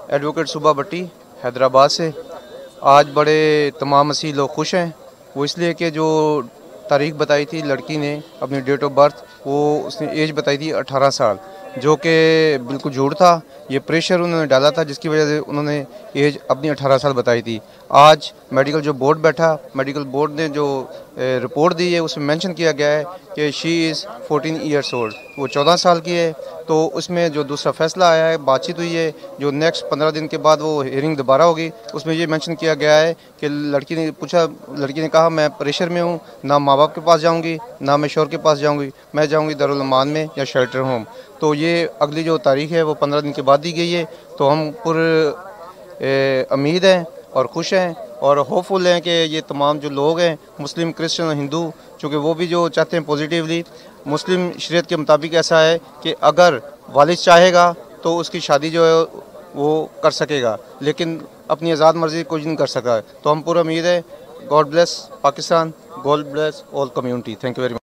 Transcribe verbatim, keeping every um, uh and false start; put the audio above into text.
Advocate Subba भट्टी हैदराबाद से। आज बड़े तमाम मसीह लोग खुश हैं। वो इसलिए कि जो तारीख बताई थी लड़की ने, अपनी डेट ऑफ बर्थ, वो उसने एज बताई थी अठारह साल, जो कि बिल्कुल झूठ था। ये प्रेशर उन्होंने डाला था जिसकी वजह से उन्होंने एज अपनी अठारह साल बताई थी। आज मेडिकल जो बोर्ड बैठा, मेडिकल बोर्ड ने जो रिपोर्ट दी है उसमें मेंशन किया गया है कि she is fourteen years old, वो चौदह साल की है। तो उसमें जो दूसरा फैसला आया है, बातचीत हुई है, जो नेक्स्ट पंद्रह दिन के बाद वो हियरिंग दोबारा होगी, उसमें ये मेंशन किया गया है कि लड़की ने पूछा, लड़की ने कहा मैं प्रेशर में हूँ, ना माँ बाप के पास जाऊँगी, ना मैं शोहर के पास जाऊँगी, मैं जाऊँगी दारुल अमान में या शेल्टर होम। तो ये अगली जो तारीख है वो पंद्रह दिन के बाद दी गई है। तो हम पूरे उम्मीद हैं और खुश हैं और होपफुल हैं कि ये तमाम जो लोग हैं, मुस्लिम, क्रिश्चियन और हिंदू, चूँकि वो भी जो चाहते हैं पॉजिटिवली, मुस्लिम शरीयत के मुताबिक ऐसा है कि अगर वालिद चाहेगा तो उसकी शादी जो है वो कर सकेगा, लेकिन अपनी आज़ाद मर्ज़ी कुछ नहीं कर सकता है। तो हम पूरा उम्मीद है। God bless Pakistan, God bless all community. Thank you very much.